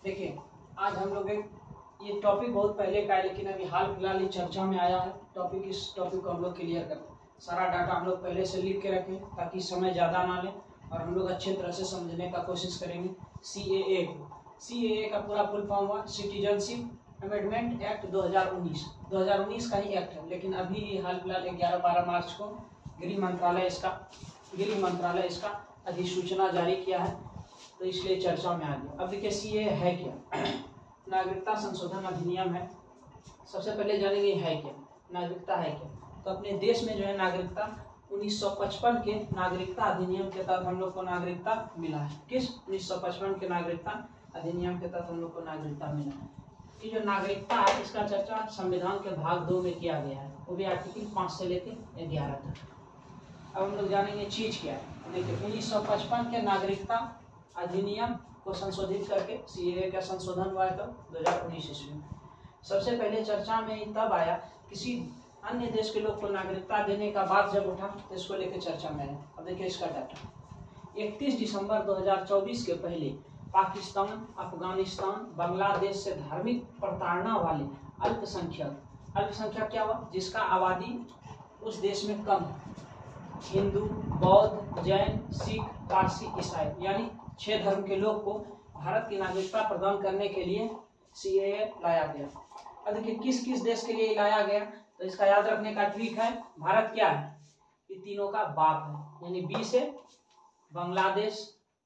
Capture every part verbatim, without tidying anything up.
देखिए आज हम लोग एक ये टॉपिक बहुत पहले का है, लेकिन अभी हाल फिलहाल ही चर्चा में आया है टॉपिक। इस टॉपिक को हम लोग क्लियर करें, सारा डाटा हम लोग पहले से लिख के रखें ताकि समय ज़्यादा ना लें और हम लोग अच्छे तरह से समझने का कोशिश करेंगे। सी ए ए को सी ए ए का पूरा फुल फॉर्म हुआ सिटीजनशिप अमेंडमेंट एक्ट दो हज़ार उन्नीस दो हज़ार उन्नीस का ही एक्ट है, लेकिन अभी हाल फिलहाल ग्यारह बारह मार्च को गृह मंत्रालय इसका गृह मंत्रालय इसका अधिसूचना जारी किया है, तो इसलिए चर्चा में आ गया। अब देखिए सी ए है क्या। नागरिकता संशोधन अधिनियम है। सबसे पहले जानेंगे है क्या, नागरिकता है क्या। तो अपने देश में जो है नागरिकता उन्नीस सौ पचपन के नागरिकता अधिनियम के तहत हम लोग को नागरिकता मिला है। किस उन्नीस सौ पचपन के नागरिकता अधिनियम के तहत हम लोग को नागरिकता मिला है। ये जो नागरिकता है इसका चर्चा संविधान के भाग दो में किया गया है, वो भी आर्टिकल पाँच से लेकर ग्यारह तक। अब हम लोग जानेंगे चीज क्या है। देखिए उन्नीस सौ पचपन के नागरिकता अधिनियम को संशोधित करके सी ए ए का संशोधन हुआ है तो दो हज़ार उन्नीस ईस्वी में। सबसे पहले चर्चा में तब आया किसी अन्य देश के लोग को नागरिकता देने का बात जब उठा तो इसको लेकर चर्चा में आया। अब देखिए इसका डाटा इकतीस दिसंबर दो हज़ार चौबीस के पहले पाकिस्तान, अफगानिस्तान, बांग्लादेश से धार्मिक प्रताड़ना वाले अल्पसंख्यक अल्पसंख्यक क्या हुआ, जिसका आबादी उस देश में कम है, हिंदू, बौद्ध, जैन, सिख, पारसी, ईसाई, यानी छह धर्म के लोग को भारत की नागरिकता प्रदान करने के लिए सी ए ए लाया गया। अब देखिए किस किस देश के लिए लाया गया, तो इसका याद रखने का ट्रिक है। भारत क्या है, ये तीनों का बाप है, यानी बी से बांग्लादेश,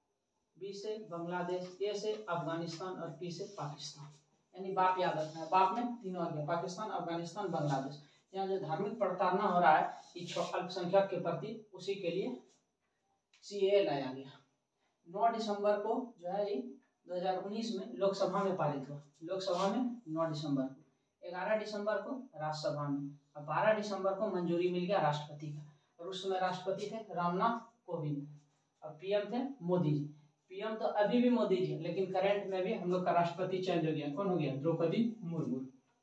बी से बांग्लादेश, ए से अफगानिस्तान और पी से पाकिस्तान, यानी बाप याद रखना है। बाप में तीनों आ गया, पाकिस्तान, अफगानिस्तान, बांग्लादेश। यहाँ जो धार्मिक प्रताड़ना हो रहा है अल्पसंख्यक के प्रति, उसी के लिए सी ए ए लाया गया। नौ दिसंबर को जो है ये दो हज़ार उन्नीस में लोकसभा में पारित हुआ। लोकसभा में नौ दिसंबर को, ग्यारह दिसंबर को राज्यसभा में, और बारह दिसंबर को मंजूरी मिल गया राष्ट्रपति का। और उस समय राष्ट्रपति थे रामनाथ कोविंद और पीएम थे मोदी जी। पीएम तो अभी भी मोदी जी, लेकिन करंट में भी हम लोग का राष्ट्रपति चेंज हो गया। कौन हो गया, द्रौपदी मुर्मू।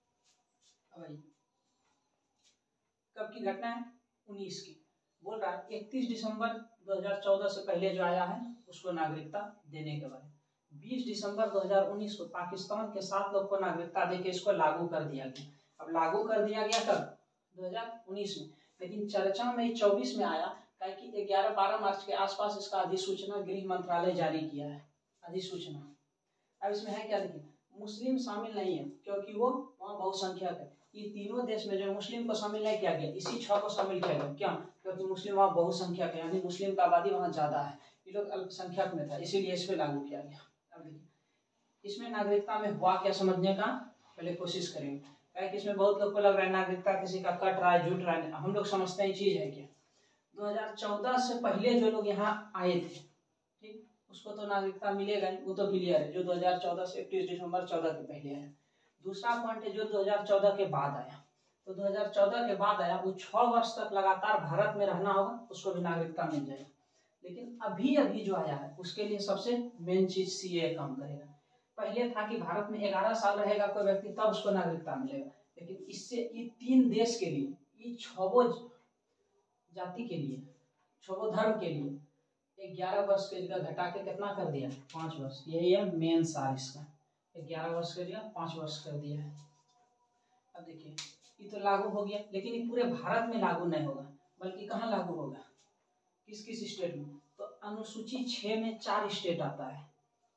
कब की घटना है, उन्नीस की। बोल रहा है इकतीस दिसंबर दो हज़ार चौदह से पहले जो आया है उसको नागरिकता देने के बाद बीस दिसंबर दो हज़ार उन्नीस को पाकिस्तान के सात लोग को नागरिकता देके इसको लागू कर दिया गया। अब लागू कर दिया गया कब, दो हज़ार उन्नीस में, लेकिन चर्चा में चौबीस में आया कि ग्यारह बारह मार्च के आसपास इसका अधिसूचना गृह मंत्रालय जारी किया है, अधिसूचना। अब इसमें है क्या, देखिए मुस्लिम शामिल नहीं है क्योंकि वो वहाँ बहुसंख्यक है। ये तीनों देश में जो मुस्लिम को शामिल नहीं किया गया, इसी छह को शामिल किया गया। क्या, क्योंकि मुस्लिम वहाँ बहुसंख्यक है, यानी मुस्लिम का आबादी वहाँ ज्यादा है, ये लोग अल्पसंख्यक में था, इसीलिए इस पे लागू किया गया। अब देखिए इसमें नागरिकता में हुआ क्या समझने का पहले कोशिश करेंगे, क्योंकि इसमें बहुत लोग को लग रहा है नागरिकता किसी का कट रहा है, जुट रहा है। हम लोग समझते हैं चीज है क्या, दो हज़ार चौदह से पहले जो लोग यहाँ आए थे, ठीक, उसको तो नागरिकता मिलेगा ही, वो तो क्लियर है, जो दो हज़ार चौदह से इकतीस दिसंबर चौदह के पहले आया। दूसरा पॉइंट है जो दो हज़ार चौदह के बाद आया, तो दो हज़ार चौदह के बाद आया वो छह वर्ष तक लगातार भारत में रहना होगा, उसको भी नागरिकता मिल जाएगी। लेकिन अभी अभी जो आया है उसके लिए सबसे मेन चीज सी ए ए काम करेगा। पहले था कि भारत में ग्यारह साल रहेगा कोई व्यक्ति तब उसको नागरिकता मिलेगा, लेकिन इससे ये तीन देश के लिए, ये छो जाति के लिए, छो धर्म के लिए ग्यारह वर्ष के जगह घटा के कितना कर दिया, पांच वर्ष। यही है मेन सार इसका, ग्यारह वर्ष के जगह पांच वर्ष कर दिया है। अब देखिए ये तो लागू हो गया, लेकिन ये पूरे भारत में लागू नहीं होगा, बल्कि कहाँ लागू होगा, किस किस स्टेट में, तो अनुसूची छह में चार स्टेट आता है,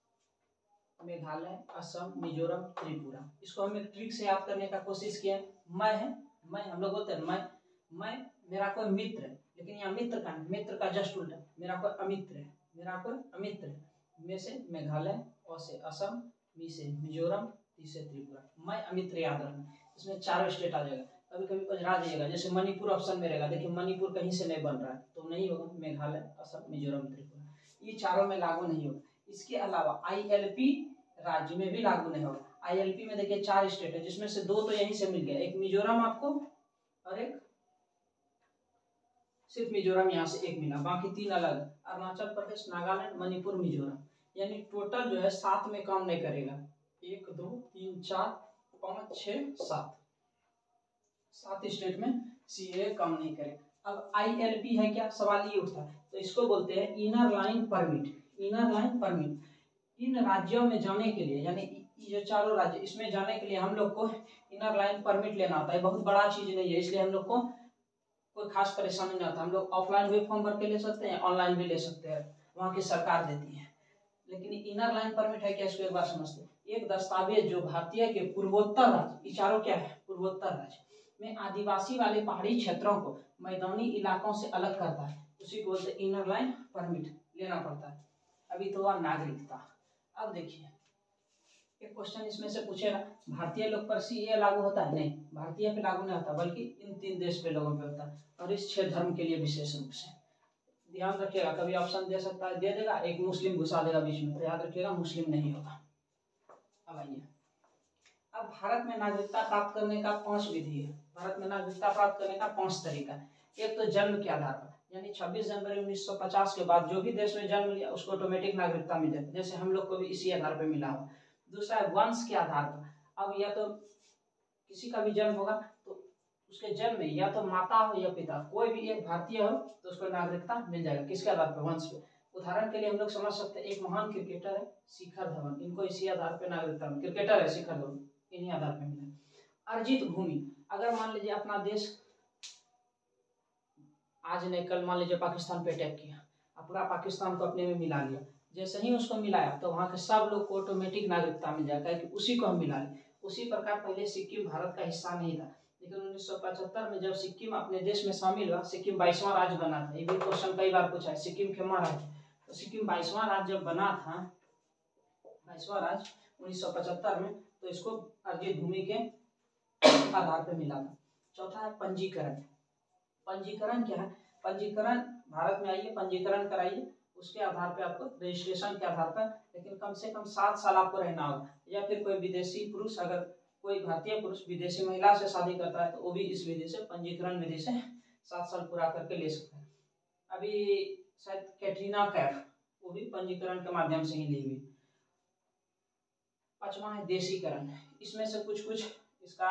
मेघालय, असम, मिजोरम, त्रिपुरा। इसको हम एक ट्रिक से याद करने का कोशिश किया। मैं है, मैं हम लोग बोलते हैं मैं मैं मेरा कोई मित्र है, लेकिन यहाँ मित्र का मित्र का जस्ट उल्टा, मेरा कोई अमित्र है, मेरा कोई अमित्र है। में से मेघालय, और से असम, मी से मिजोरम, ती से त्रिपुरा। मैं अमित्र याद रखना, इसमें चारों स्टेट आ जाएगा। कभी कभी उजरा जाइएगा, जैसे मणिपुर ऑप्शन में रहेगा, देखिए मणिपुर कहीं से नहीं बन रहा है तो नहीं होगा, मेघालय, असम, मिजोरम, त्रिपुरा, ये चारों में लागू नहीं होगा। इसके अलावा आई एल पी राज्य में भी लागू नहीं होगा। आई एल पी में देखिए चार स्टेट है, जिसमें से दो तो यहीं से मिल गया, एक मिजोरम आपको और एक सिर्फ मिजोरम यहाँ से एक मिला, बाकी तीन अलग, अरुणाचल प्रदेश, नागालैंड, मणिपुर, मिजोरम। यानी टोटल जो है सात में काम नहीं करेगा, एक दो तीन चार पाँच छः सात, सात स्टेट में सी ए ए काम नहीं करेगा। अब आई एल पी है क्या, सवाल ये उठता है, तो इसको बोलते हैं inner line permit. Inner line permit इन राज्यों में जाने के लिए, यानी ये चारों राज्य, इसमें जाने के लिए हम लोग को इनर लाइन परमिट लेना होता है। बहुत बड़ा चीज नहीं है, इसलिए हम लोग को कोई खास परेशानी नहीं आता। हम लोग ऑफलाइन भी फॉर्म भर के ले सकते हैं, ऑनलाइन भी ले सकते हैं, वहाँ की सरकार देती है। लेकिन इनर लाइन परमिट है क्या, इसको एक बार समझते हैं। एक दस्तावेज जो भारतीय के पूर्वोत्तर राज्य, चारों क्या है, पूर्वोत्तर राज्य में आदिवासी वाले पहाड़ी क्षेत्रों को मैदानी इलाकों से अलग करता है, उसी को बोलते इनर लाइन परमिट लेना पड़ता है। अभी तो वह नागरिकता। अब देखिए एक क्वेश्चन इसमें से पूछेगा, भारतीय लोग पर सी ए लागू होता है? नहीं, भारतीय पे लागू नहीं होता, बल्कि इन तीन देश पे लोगों पे होता है, और इस छह धर्म के लिए विशेष रूप से। ध्यान रखिएगा, कभी ऑप्शन दे सकता है, दे देगा, एक मुस्लिम घुसा देगा बीच में, तो याद रखिएगा मुस्लिम नहीं होगा। अब आइए, अब भारत में नागरिकता प्राप्त करने का पांच विधि है। भारत में नागरिकता प्राप्त करने का पांच तरीका। एक तो जन्म के आधार पर, यानी छब्बीस जनवरी उन्नीस सौ पचास के बाद जो भी देश में जन्म लिया उसको ऑटोमेटिक नागरिकता मिल जाती है, जैसे हम लोग को भी इसी आधार पर मिला हुआ। दूसरा है वंश के आधार पर। अब या तो किसी का भी जन्म होगा तो उसके जन्म में या तो माता हो या पिता, कोई भी एक भारतीय हो तो उसको नागरिकता मिल जाएगा। किसके आधार पर? वंश पे। उदाहरण के लिए हम लोग समझ सकते हैं, एक महान क्रिकेटर है शिखर धवन, इनको इसी आधार पर नागरिकता, क्रिकेटर है शिखर धवन, इन्हीं आधार पर मिला। अर्जित भूमि, अगर मान लीजिए अपना देश आज नहीं कल मान लीजिए पाकिस्तान पे अटैक किया, पूरा पाकिस्तान को अपने में मिला लिया, जैसे ही उसको मिलाया तो वहाँ के सब लोग को ऑटोमेटिक नागरिकता मिल जाएगा कि उसी को हम मिला लें। उसी प्रकार पहले सिक्किम भारत का हिस्सा नहीं था, लेकिन उन्नीस सौ पचहत्तर में जब सिक्किम अपने देश में शामिल हुआ, सिक्किम बाईसवां राज्य बना था। ये भी क्वेश्चन कई बार पूछा है, सिक्किम क्यों राज्य, तो सिक्किम बाईसवां राज्य जब बना था, बाईसवां राज्य उन्नीस सौ पचहत्तर में, तो इसको अर्जित भूमि के आधार पर मिला था। चौथा है पंजीकरण। पंजीकरण क्या है? पंजीकरण भारत में आइए, पंजीकरण कराइए, उसके आधार पे आपको रजिस्ट्रेशन के आधार पर, लेकिन कम से कम सात साल आपको रहना होगा। या फिर कोई विदेशी पुरुष, अगर कोई भारतीय पुरुष विदेशी महिला से शादी करता है तो वो भी इस विधि से, पंजीकरण विधि से सात साल पूरा करके ले सकता है। अभी शायद कैटरीना कैफ, वो भी पंजीकरण के माध्यम से ही ली हुई। पांचवा है देशीकरण। इसमें से कुछ कुछ इसका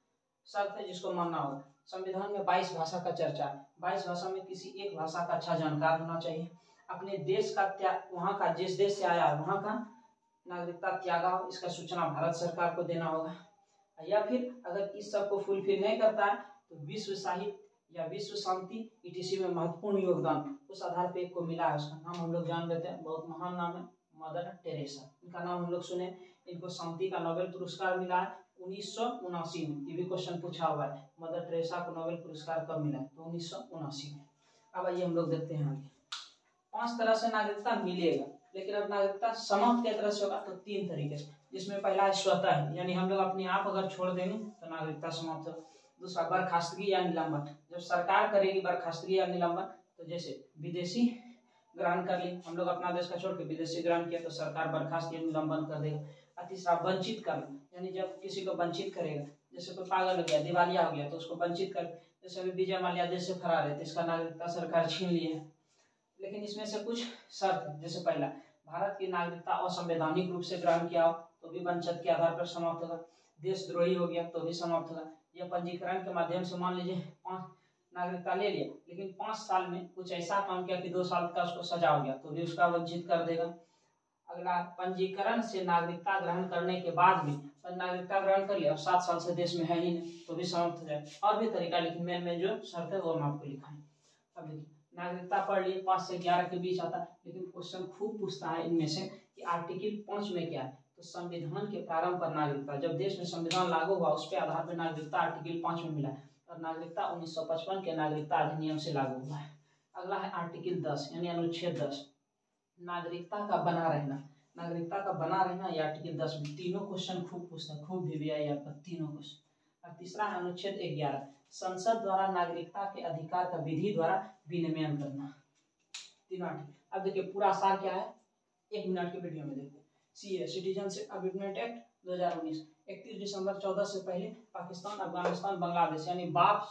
शर्त है जिसको मानना होगा। संविधान में बाईस भाषा का चर्चा है, बाईस भाषा में किसी एक भाषा का अच्छा जानकार होना चाहिए, अपने देश का त्याग, वहाँ का जिस देश से आया वहाँ का नागरिकता त्यागा हो, इसका सूचना भारत सरकार को देना होगा। या फिर अगर इस सब को फुलफिल नहीं करता है तो विश्व साहित्य या विश्व शांति ईटीसी में महत्वपूर्ण योगदान उस आधार पे एक को मिला है, उसका नाम हम लोग जान लेते हैं, बहुत महान नाम है, मदर टेरेसा। इनका नाम हम लोग सुने, इनको शांति का नोबेल पुरस्कार मिला है उन्नीस सौ उनासी में। ये भी क्वेश्चन पूछा हुआ है, मदर टेरेसा को नोबेल पुरस्कार कब मिला है, तो उन्नीस सौ उनासी में। अब आइए हम लोग देखते हैं आगे। पांच तरह से नागरिकता मिलेगा, लेकिन अब नागरिकता समाप्त किस तरह से होगा, तो तीन तरीके से, जिसमें पहला है स्वतः है, यानी हम लोग अपने आप अगर छोड़ देंगे तो नागरिकता समाप्त होगा। दूसरा बर्खास्तगी या निलंबन, जब सरकार करेगी बर्खास्तगी या निलंबन, तो जैसे विदेशी ग्रहण कर ली, हम लोग अपना देश का छोड़ के विदेशी ग्रहण किया तो सरकार बर्खास्त या निलंबन कर देगा। और तीसरा वंचित करना, यानी जब किसी को वंचित करेगा, जैसे कोई पागल हो गया, दिवालिया हो गया, तो उसको वंचित कर, जैसे अभी विजय माल्या देश से फरार है तो इसका नागरिकता सरकार छीन ली है। लेकिन इसमें से कुछ शर्त है, जैसे पहला, भारत की नागरिकता असंवैधानिक रूप से ग्रहण किया हो तो भी वंचित के आधार पर समाप्त होगा, देशद्रोही हो गया तो भी समाप्त होगा, या पंजीकरण के माध्यम से मान लीजिए पाँच नागरिकता ले लिया लेकिन पाँच साल में कुछ ऐसा काम किया कि दो साल का उसको सजा हो गया तो भी उसका वंचित कर देगा। अगला, पंजीकरण से नागरिकता ग्रहण करने के बाद भी नागरिकता ग्रहण कर लिया और सात साल से देश में है ही नहीं तो भी समाप्त हो जाए। और भी तरीका, लेकिन मेन में जो शर्त है वो हम आपको लिखा है। अब देखिए, नागरिकता पढ़ लिए, पाँच से ग्यारह के बीच आता है, लेकिन क्वेश्चन खूब पूछता है इनमें से कि आर्टिकल पाँच में क्या है, तो संविधान के प्रारंभ पर नागरिकता, जब देश में संविधान लागू हुआ उस पर आधार पर नागरिकता आर्टिकल पाँच में मिला है, और नागरिकता उन्नीस सौ पचपन के नागरिकता अधिनियम से लागू हुआ है। अगला है आर्टिकल दस यानी अनुच्छेद दस, नागरिकता का बना रहना, नागरिकता का बना रहना या आर्टिकल दस में, तीनों क्वेश्चन खूब पूछता है, खूब भी आई आपका तीनों क्वेश्चन। और तीसरा है अनुच्छेद ग्यारह, संसद द्वारा नागरिकता के अधिकार का विधि द्वारा विनियमन करना, तीनों आर्टिकल। अब देखिए पूरा सार क्या है, एक मिनट के वीडियो में देखते हैं। C A citizenship amendment act दो हजार उन्नीस, इकतीस दिसंबर चौदह से पहले पाकिस्तान, अफगानिस्तान, बांग्लादेश यानी बाप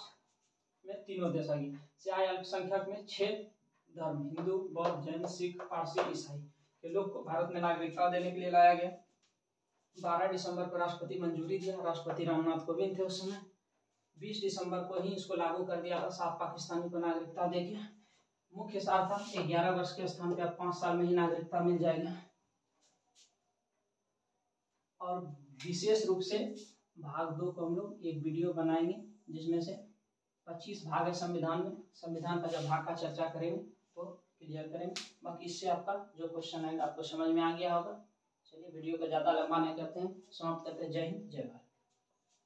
में तीनों देश आ गए, से आए अल्पसंख्यक में छह धर्म, हिंदू, बौद्ध, जैन, सिख, पारसी, ईसाई के लोग को भारत में नागरिकता देने के लिए लाया गया। बारह दिसंबर को राष्ट्रपति मंजूरी दिया, राष्ट्रपति रामनाथ कोविंद थे उस समय। बीस दिसंबर को ही इसको लागू कर दिया था, सात पाकिस्तानी को नागरिकता देके। मुख्य सार था ग्यारह वर्ष के स्थान पे अब पाँच साल में ही नागरिकता मिल जाएगा। और विशेष रूप से भाग दो को हम लोग एक वीडियो बनाएंगे, जिसमें से पच्चीस भाग है संविधान में। संविधान का जब भाग का चर्चा करेंगे तो क्लियर करेंगे। बाकी इससे आपका जो क्वेश्चन आएगा आपको समझ में आ गया होगा। चलिए वीडियो को ज़्यादा लंबा नहीं करते हैं, समाप्त करते हैं। जय हिंद, जय भारत।